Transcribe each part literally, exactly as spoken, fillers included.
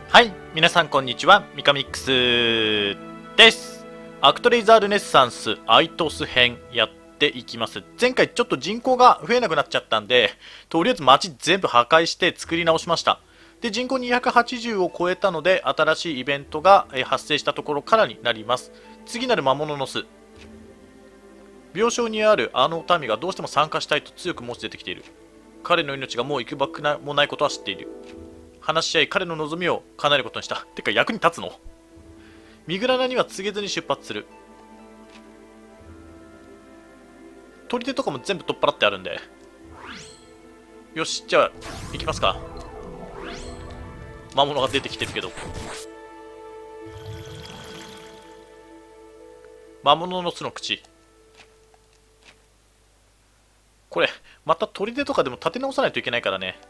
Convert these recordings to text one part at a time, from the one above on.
はい、皆さんこんにちは、ミカミックスです。アクトレイザールネッサンスアイトス編やっていきます。前回ちょっと人口が増えなくなっちゃったんで、とりあえず街全部破壊して作り直しました。で、人口にひゃくはちじゅうを超えたので、新しいイベントが発生したところからになります。次なる魔物の巣。病床にあるあの民がどうしても参加したいと強く申し出てきている。彼の命がもういくばくもないことは知っている。話し合い彼の望みを叶えることにした。てか役に立つの？ミグラナには告げずに出発する。砦とかも全部取っ払ってあるんで、よし、じゃあ行きますか。魔物が出てきてるけど、魔物の巣の口。これまた砦とかでも立て直さないといけないからね。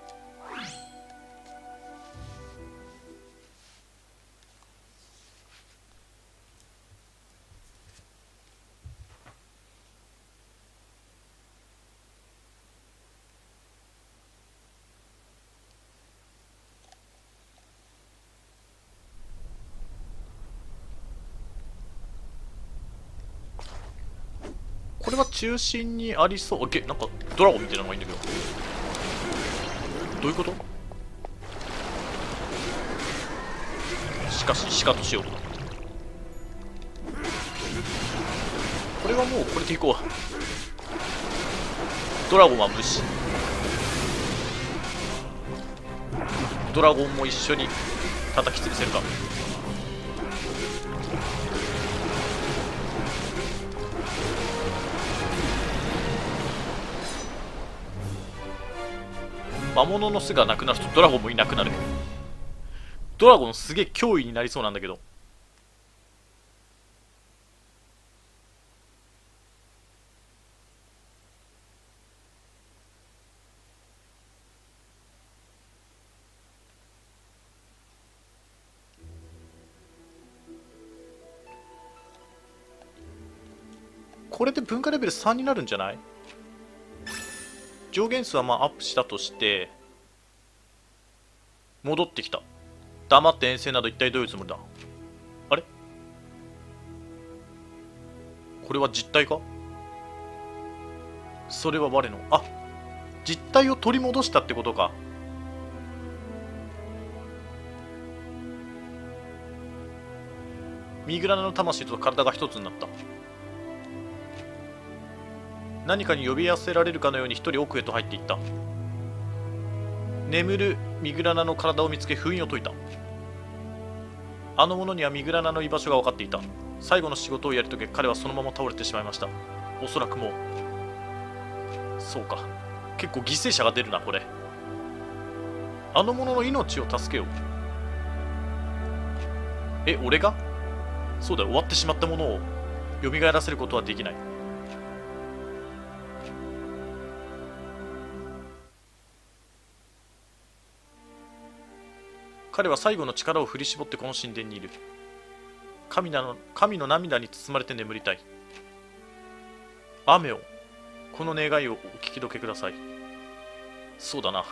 これは中心にありそう。げなんかドラゴンみたいなのがいいんだけど、どういうこと？しかし鹿としよう。これはもうこれでいこう。ドラゴンは無視。ドラゴンも一緒に叩き潰せるか。魔物の巣がなくなるとドラゴンもいなくなる。ドラゴンすげえ脅威になりそうなんだけど。これで文化レベルさんになるんじゃない？上限数はまあアップしたとして、戻ってきた。黙って遠征など一体どういうつもりだ？あれ？これは実体か？それは我の、あ、実体を取り戻したってことか。ミグラナの魂と体が一つになった。何かに呼び寄せられるかのように一人奥へと入っていった。眠るミグラナの体を見つけ封印を解いた。あの者にはミグラナの居場所が分かっていた。最後の仕事をやり遂げ、彼はそのまま倒れてしまいました。おそらくもう、そうか、結構犠牲者が出るなこれ。あの者の命を助けよう。え、俺が？そうだよ、終わってしまったものを蘇らせることはできない。彼は最後の力を振り絞ってこの神殿にいる。神なの、神の涙に包まれて眠りたい。雨を、この願いをお聞きどけください。そうだな。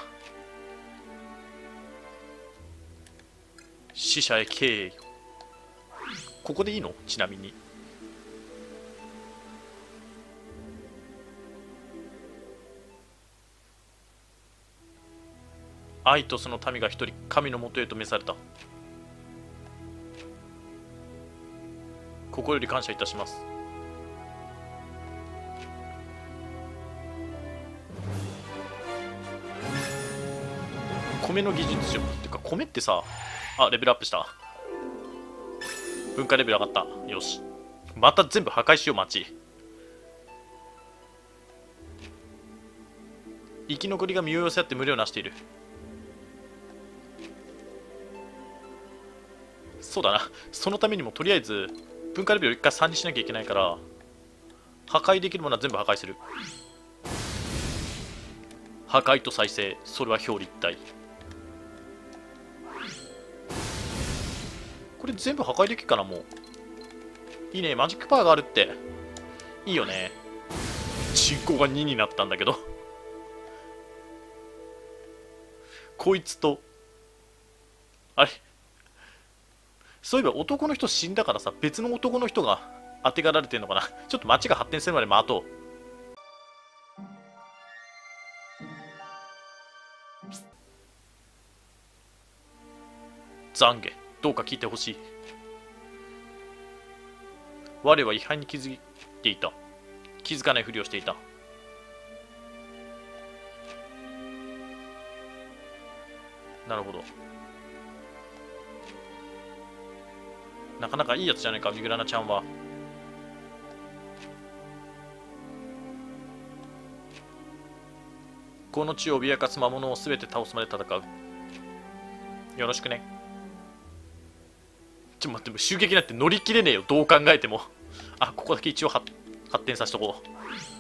死者へ敬意。ここでいいの？ちなみに。愛とその民が一人神のもとへと召された。心より感謝いたします。米の技術書ってか、米ってさ、あ、レベルアップした。文化レベル上がった。よし、また全部破壊しよう。町生き残りが身を寄せ合って群れをなしている。そうだな、そのためにもとりあえず文化レベルをいっかいさんにしなきゃいけないから、破壊できるものは全部破壊する。破壊と再生、それは表裏一体。これ全部破壊できるかな。もういいね、マジックパワーがあるっていいよね。人口がにになったんだけどこいつとあれそういえば男の人死んだからさ、別の男の人が当てがられてるのかな。ちょっと街が発展するまで待とう。懺悔、どうか聞いてほしい。我は違反に気づいていた。気づかないふりをしていた。なるほど。なかなかいいやつじゃないか、ミグラナちゃんは。この地を脅かす魔物をすべて倒すまで戦う。よろしくね。ちょっと待って、襲撃なんて乗り切れねえよ、どう考えても。あ、ここだけ一応発展させとこう。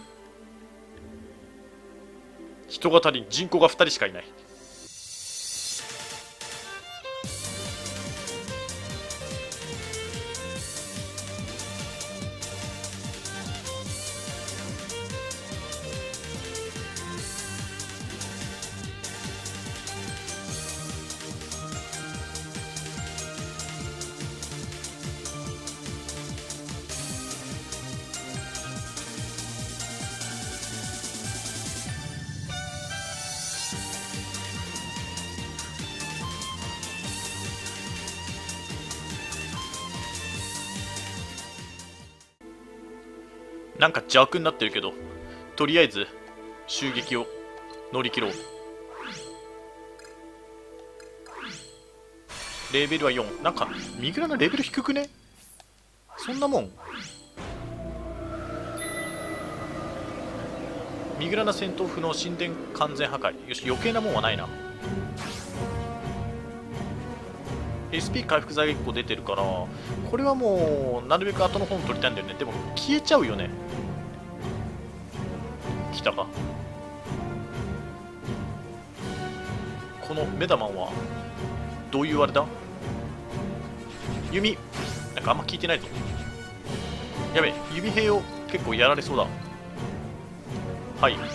人が足りん、人口がふたりしかいない。なんか邪悪になってるけど、とりあえず襲撃を乗り切ろう。レベルはよん。なんかミグラのレベル低くね？そんなもん。ミグラナ戦闘不能、神殿完全破壊。よし、余計なもんはないな。 エスピー 回復剤がいっこ出てるから、これはもうなるべく後の方に取りたいんだよね。でも消えちゃうよね。来たか。このメダマンはどういうあれだ？弓なんかあんま効いてないぞ。やべえ、弓兵を結構やられそうだ。はい、ちょ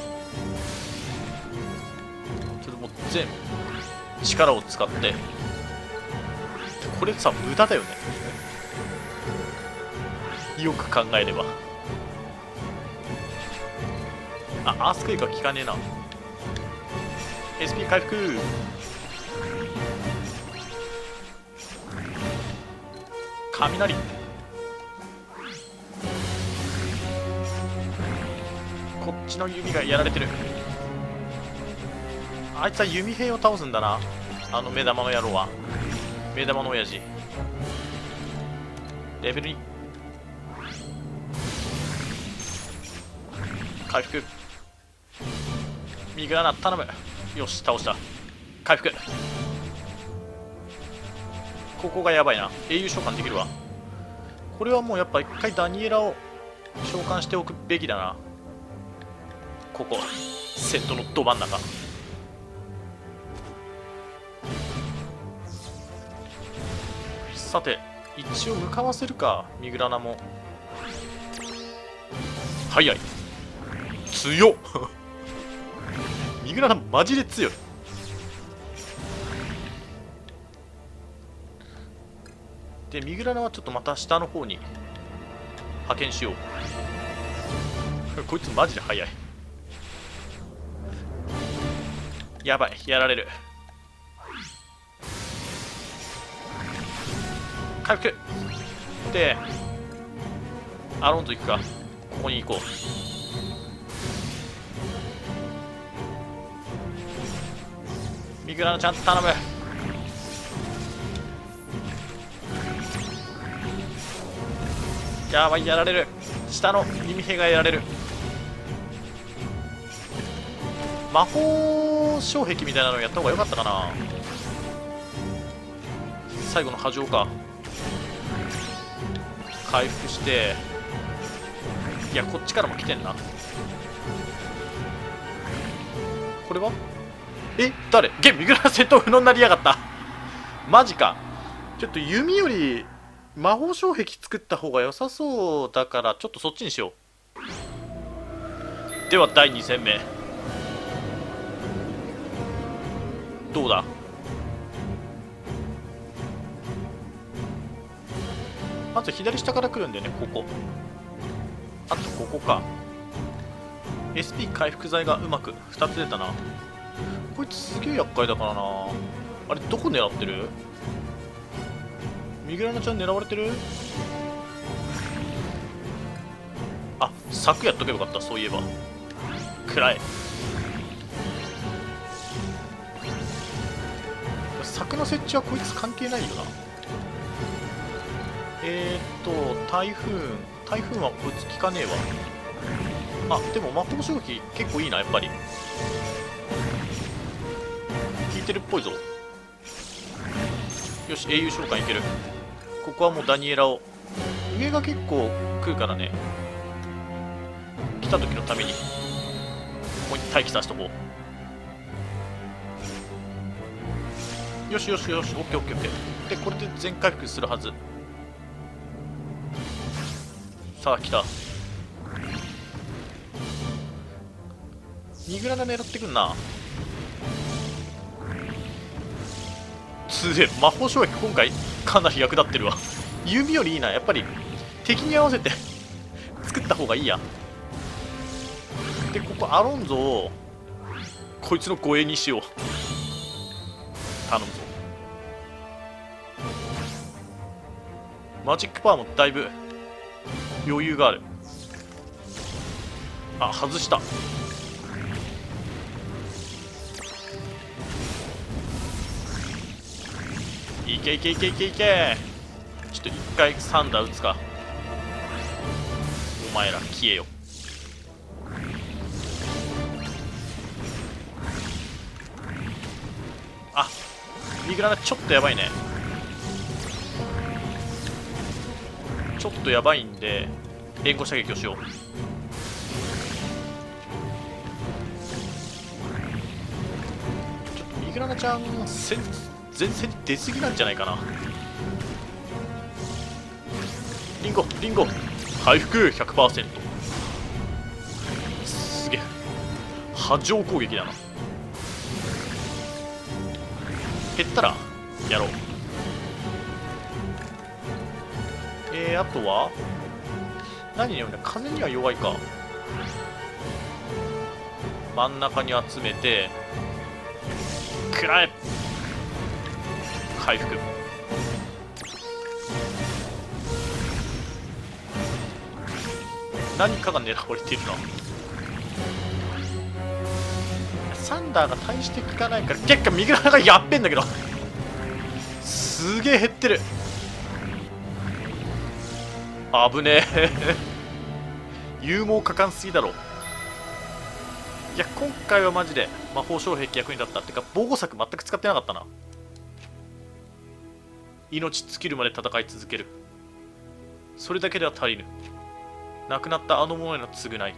っともう全力を使って。これさ、無駄だよね。よく考えれば。あ、アースクエイクは効かねえな。 エスピー 回復。雷。こっちの弓がやられてる。あいつは弓兵を倒すんだな、あの目玉の野郎は。目玉の親父。レベルに回復。ミグラナ頼む。よし、倒した。回復。ここがやばいな。英雄召喚できるわ。これはもうやっぱ一回ダニエラを召喚しておくべきだな。ここセットのど真ん中。さて、一応向かわせるか。ミグラナも早い。強っミグラナマジで強い。で、ミグラナはちょっとまた下の方に派遣しようこいつマジで速い。やばい、やられる。回復で、アロンと行くか。ここに行こう。ミグラナちゃんと頼む。やばい、やられる。下の弓兵がやられる。魔法障壁みたいなのやった方が良かったかな。最後の波状か。回復して、いや、こっちからも来てんな。これはえ、誰？ゲン、ミグラナ戦闘不能になりやがった。マジか。ちょっと弓より魔法障壁作った方が良さそうだから、ちょっとそっちにしよう。ではだいに戦目どうだ。 まず左下から来るんだよね、ここ。あとここか。 エスピー 回復剤がうまくふたつ出たな。こいつすげえ厄介だからな。あれどこ狙ってる？ミグラナちゃん狙われてる？あ、柵やっとけばよかった。そういえばくらえ。柵の設置はこいつ関係ないよな。えーっと台風台風はこいつ効かねえわ。あ、でも魔法消費結構いいな、やっぱり効いてるっぽいぞ。よし、英雄召喚いける。ここはもうダニエラを、上が結構食うからね、来た時のためにここに待機させとこう。よしよしよし、オッケーオッケーオッケー。でこれで全回復するはず。さあ来た。ミグラナ狙ってくんな。すげえ、魔法衝撃今回かなり役立ってるわ。弓よりいいな。やっぱり敵に合わせて作った方がいいや。でここアロンゾをこいつの護衛にしよう。頼むぞ。マジックパワーもだいぶ余裕がある。あ、外した。いけいけいけいけいけ。ちょっと一回サンダー打つか。お前ら消えよ。あ、ミグラナちょっとやばいね。ちょっとやばいんで援護射撃をしよう。ちょっとミグラナちゃんせ前線に出過ぎなんじゃないかな。リンゴリンゴ回復 ひゃくパーセント。 すげえ波状攻撃だな。減ったらやろう。えー、あとは何に弱いんだ。風には弱いか。真ん中に集めて食らえ。回復。何かが狙われているな。サンダーが大して効かないから結果右側がやっべんだけどすげえ減ってる。危ねえ勇猛果敢すぎだろ。いや今回はマジで魔法障壁役に立った。ってか防護策全く使ってなかったな。命尽きるまで戦い続ける。それだけでは足りぬ。亡くなったあの者への償い。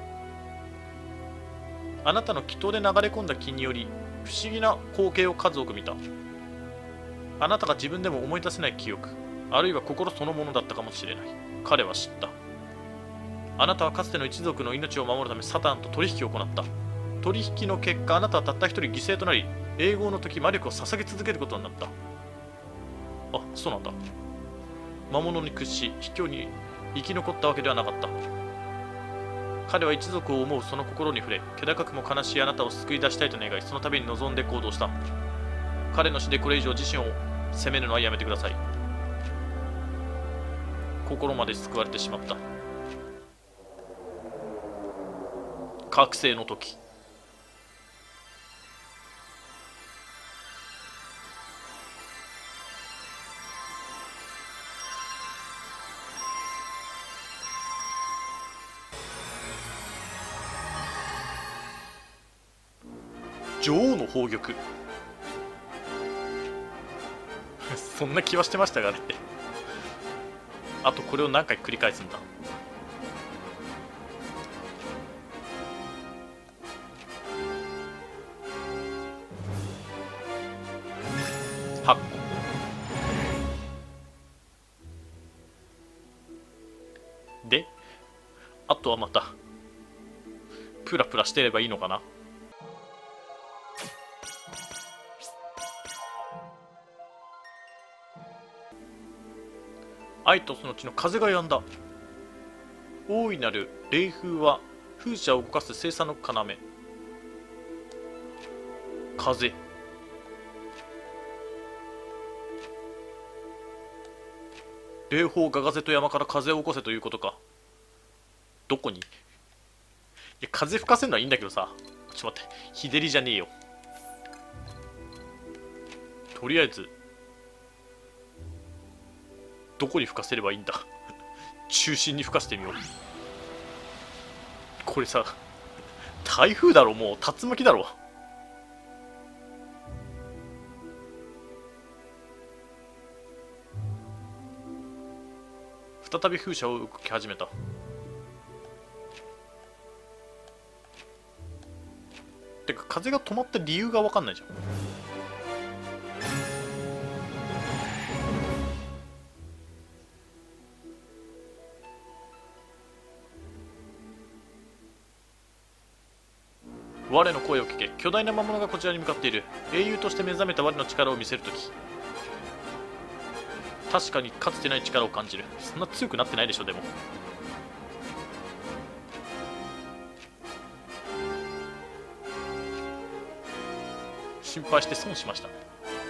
あなたの祈祷で流れ込んだ気により不思議な光景を数多く見た。あなたが自分でも思い出せない記憶、あるいは心そのものだったかもしれない。彼は知った。あなたはかつての一族の命を守るためサタンと取引を行った。取引の結果、あなたはたった一人犠牲となり、永劫の時魔力を捧げ続けることになった。あ、そうなんだ。魔物に屈し卑怯に生き残ったわけではなかった。彼は一族を思うその心に触れ、気高くも悲しいあなたを救い出したいと願い、その度に望んで行動した。彼の死でこれ以上自身を責めるのはやめてください。心まで救われてしまった。覚醒の時。女王の宝玉そんな気はしてましたがねあとこれを何回繰り返すんだ。はっこで、あとはまたプラプラしてればいいのかな。 アイトスの地の風が止んだ。大いなる冷風は風車を動かす生産の要。風。霊峰ガガゼと山から風を起こせということか。どこに？いや、風吹かせるのはいいんだけどさ。ちょっと待って。日照りじゃねえよ。とりあえず、どこに吹かせればいいんだ。中心に吹かしてみよう。これさ、台風だろ、もう竜巻だろ。再び風車を動き始めた。てか風が止まった理由が分かんないじゃん。我の声を聞け。巨大な魔物がこちらに向かっている。英雄として目覚めた我の力を見せるとき、確かにかつてない力を感じる。そんな強くなってないでしょ。でも心配して損しました。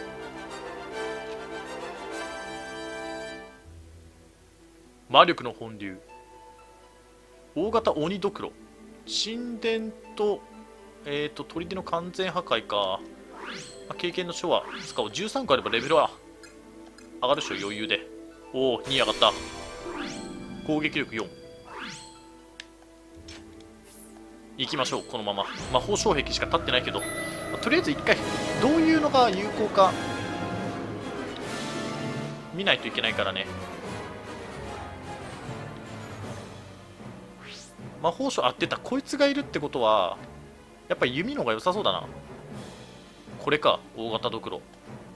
魔力の本流。大型鬼ドクロ。神殿とえっ、ー、と砦の完全破壊か。経験の書は使おう。じゅうさんこあればレベルは上がるでしょ、余裕で。おお、に上がった。攻撃力よん。行きましょう、このまま。魔法障壁しか立ってないけど、まあ、とりあえず一回どういうのが有効か見ないといけないからね。魔法書、あ、出た。こいつがいるってことはやっぱり弓の方が良さそうだな。これか、大型ドクロ。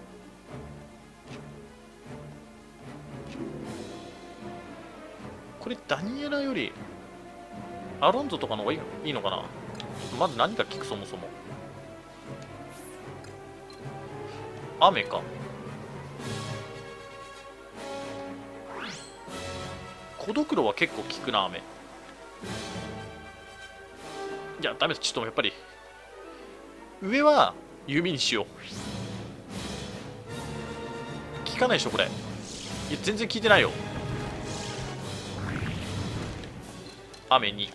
これダニエラよりアロンゾとかの方がいいのかな。まず何が効く、そもそも。雨か。小ドクロは結構効くな、雨。いや、ダメだ。ちょっとやっぱり上は弓にしよう。効かないでしょこれ。いや、全然効いてないよ。雨に。い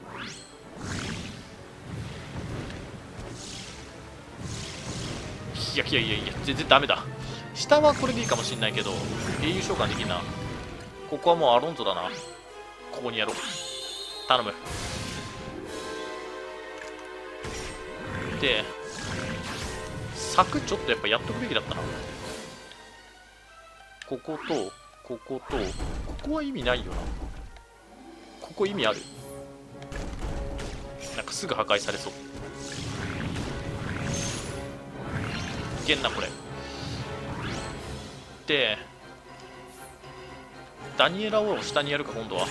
やいやいやいや、全然ダメだ。下はこれでいいかもしんないけど、英雄召喚できんな。ここはもうアロンゾだな。ここにやろう。頼む。で、柵ちょっとやっぱやっとくべきだったな。ここと、ここと、ここは意味ないよな。ここ意味ある？なんかすぐ破壊されそう。いけんな、これ。で、ダニエラを下にやるか、今度は。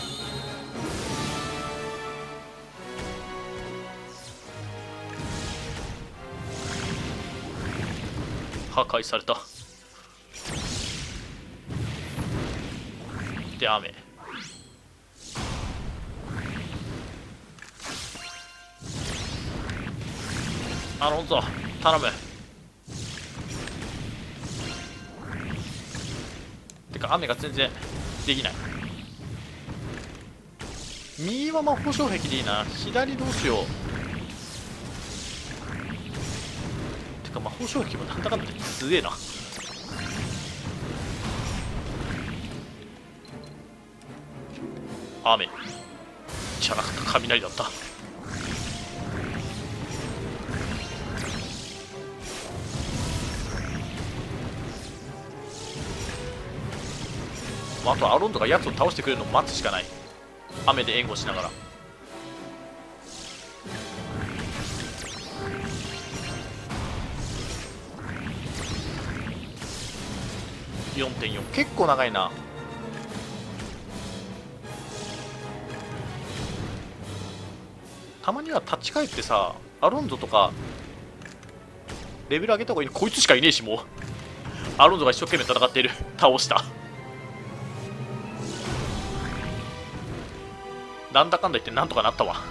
破壊された。で、雨。アロンゾ、頼む。てか、雨が全然できない。右は魔法障壁でいいな。左どうしよう。てか、魔法障壁もなんだかんだ強えな。雨じゃなかった、雷だった。あとはアロンドがやつを倒してくれるのを待つしかない。雨で援護しながら。よんてんよん 結構長いな。たまには立ち返ってさ、アロンゾとかレベル上げた方がいいの。こいつしかいねえし、もうアロンゾが一生懸命戦っている。倒した。 なんだかんだ言ってなんとかなったわ。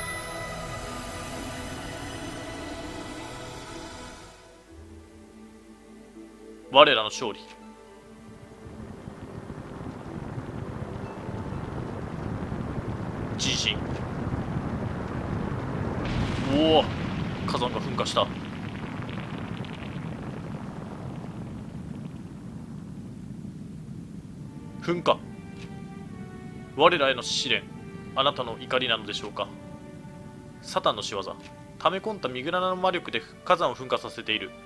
我らの勝利。地震。おお、火山が噴火した。噴火。我らへの試練、あなたの怒りなのでしょうか。サタンの仕業、溜め込んだミグラナの魔力で火山を噴火させている。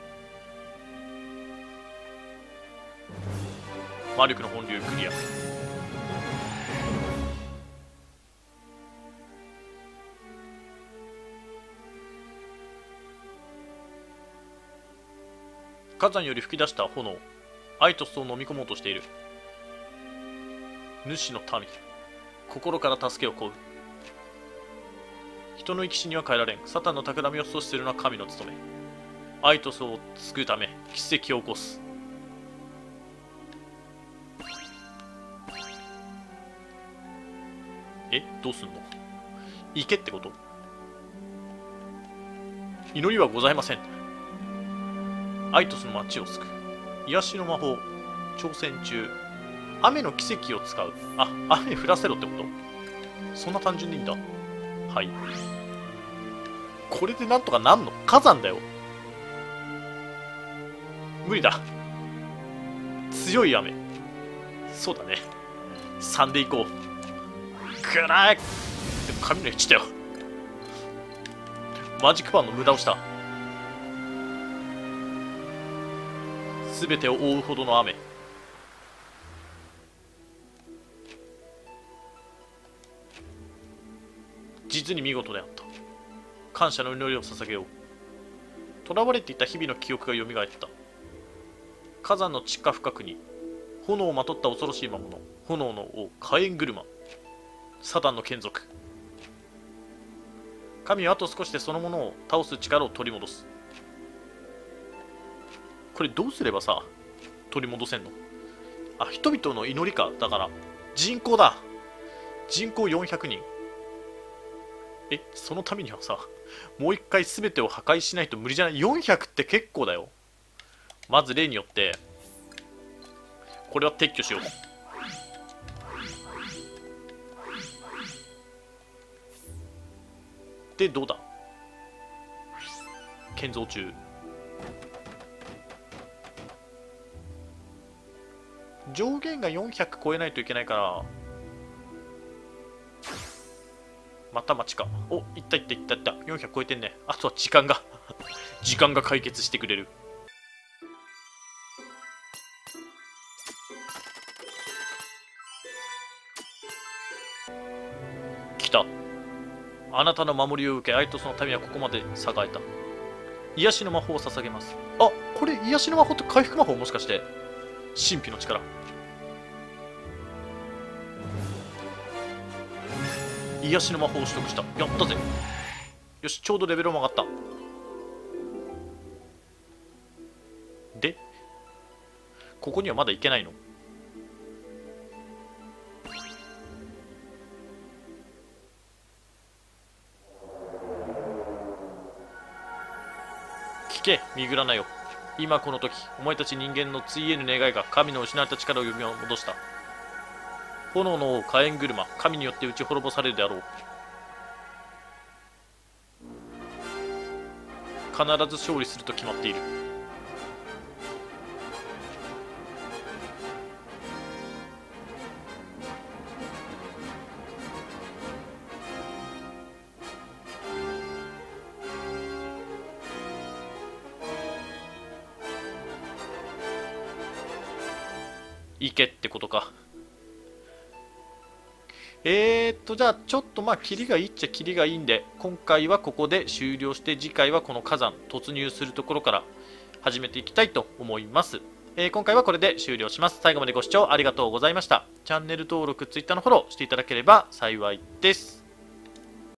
魔力の本流クリア。火山より噴き出した炎、アイトスを飲み込もうとしている。主の民、心から助けを請う。人の生き死には変えられん。サタンの企みを阻止するのは神の務め。アイトスを救うため奇跡を起こす。え、どうすんの？行けってこと？祈りはございません。アイトスの町を救う。癒しの魔法。挑戦中。雨の奇跡を使う。あ、雨降らせろってこと？そんな単純でいいんだ。はい。これでなんとかなんの？火山だよ。無理だ。強い雨。そうだね。さんでいこう。くらい。でも雷落ちたよ。マジックパンの無駄をした。すべてを覆うほどの雨。実に見事であった。感謝の祈りを捧げよう。囚われていた日々の記憶がよみがえった。火山の地下深くに炎をまとった恐ろしい魔物、炎の王火炎車、サタンの眷属。神はあと少しでそのものを倒す力を取り戻す。これどうすればさ取り戻せんの？あ、人々の祈りか。だから人口だ。人口よんひゃくにん。え、そのためにはさ、もう一回全てを破壊しないと無理じゃない？ よんひゃく って結構だよ。まず例によってこれは撤去しよう。で、どうだ？建造中。上限がよんひゃく超えないといけないから、また町か。お、いったいったいったいった。よんひゃく超えてんね。あとは時間が時間が解決してくれる。来た。あなたの守りを受け、アイトスの民はここまで栄えた。癒しの魔法を捧げます。あ、これ癒しの魔法って回復魔法？もしかして神秘の力。癒しの魔法を取得した。やったぜ。よし、ちょうどレベルも上がった。で、ここにはまだ行けないの？聞け、ミグラナよ。今この時、お前たち人間のついえぬ願いが神の失われた力を呼び戻した。炎の王火炎車、神によって打ち滅ぼされるであろう。必ず勝利すると決まっている。行けってことか。えーっと、じゃあちょっとまあ、キリがいいっちゃキリがいいんで、今回はここで終了して、次回はこの火山、突入するところから始めていきたいと思います。えー、今回はこれで終了します。最後までご視聴ありがとうございました。チャンネル登録、Twitter のフォローしていただければ幸いです。